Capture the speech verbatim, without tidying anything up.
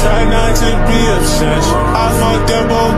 Try not to be obsessed. I fucked up over